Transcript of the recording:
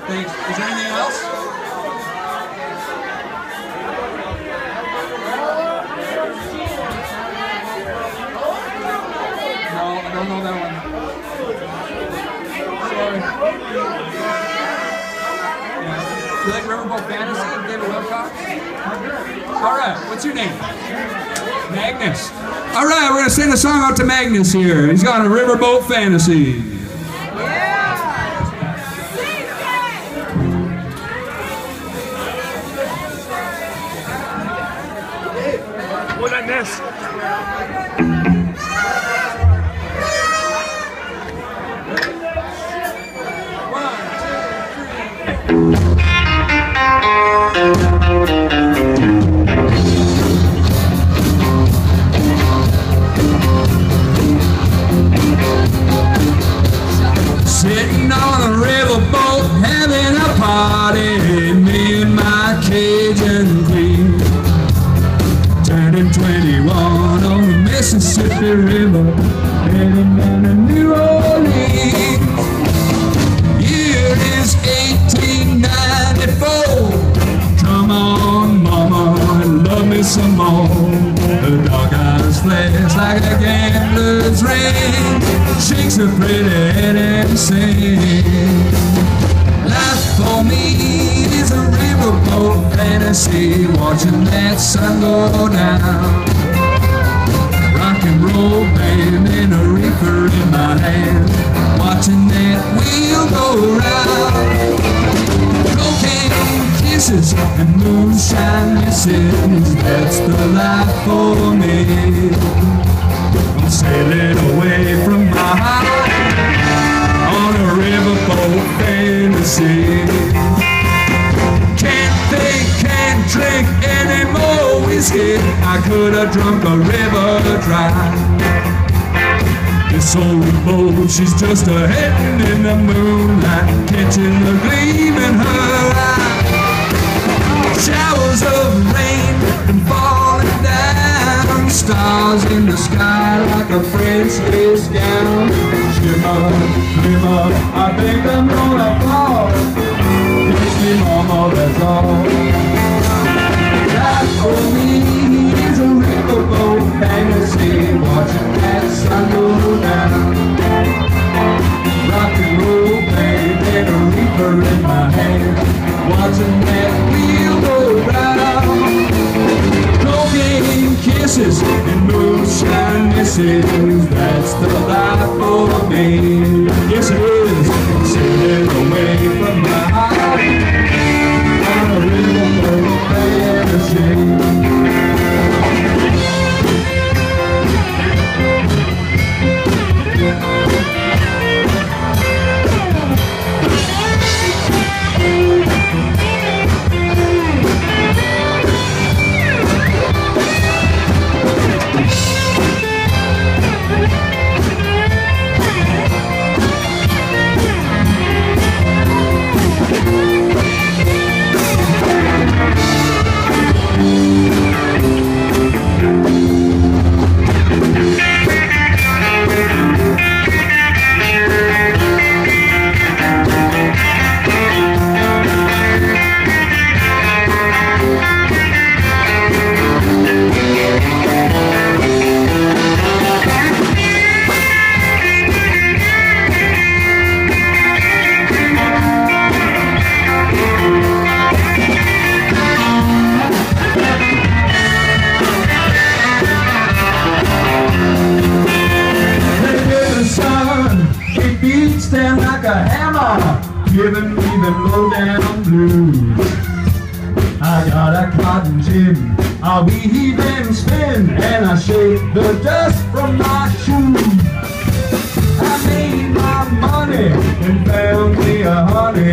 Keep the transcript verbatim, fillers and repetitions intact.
Thanks. Is there anything else? No, I don't know that one. Sorry. Yeah. You like Riverboat Fantasy, David Wilcox? All right, what's your name? Magnus. All right, we're going to sing a song out to Magnus here. He's got a Riverboat Fantasy. What I miss? Sitting on a riverboat, having a party, me and my Cajun queen. Turning twenty-one on the Mississippi River, heading down to New Orleans. Year is eighteen ninety-four. Come on, mama, love me some more. The dark eyes flash like a gambler's ring, shakes a pretty head and sings. Life for me is a riverboat fantasy, watching that sun go down. Rock and roll band and a reefer in my hand, watching that wheel go round. Cocaine kisses and moonshine misses, that's the life for me. I'm sailing away from my heart on a riverboat fantasy. Can't think, can't drink any more whiskey, I could have drunk a river dry. This old boat, she's just a heading in the moonlight, catching the gleam in her eye. Showers of rain and falling down, stars in the sky like a French lace gown. Shimmer, glimmer, I think I'm gonna fall. Kiss me, mama, that's all. Life for me is a riverboat fantasy, watching that sun go down. Rock and roll, baby, and a reaper in my hand, watching that wheel go round. Cocaine kisses and moonshine misses, that's the life for me. Yes it is, sailing away from my heart on a riverboat fantasy. Stand like a hammer, giving me the low down blues. I got a cotton gin, I weave and spin, and I shake the dust from my shoes. I made my money and found me a honey,